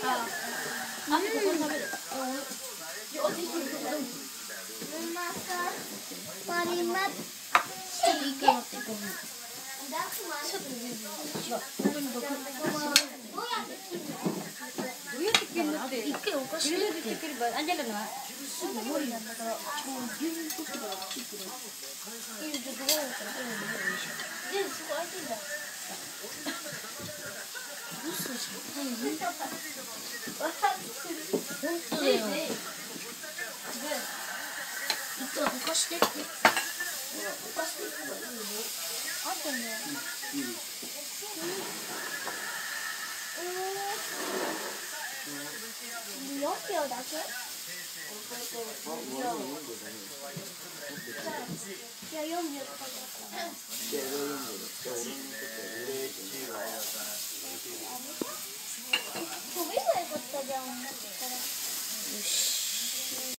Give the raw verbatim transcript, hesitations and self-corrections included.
あ、ここ食べる。 パリマッちょっと一回待って。ちょっと全然違う。本当に毒。どうやって切るのって一回おかしいって言ってくれば、あ、じゃあな。すぐ無理なんだから、もう牛乳取ってから切ってくれ。いいよ、ちょっとどこだったら、で、そこ開いてんだ。嘘じゃん。本当だよ。一回おかしてって。おかしてってばいいよ。あったね。 よんぴょうだけ？じゃあよんびょうとかだったら。じゃあよんびょうだったら俺にとっては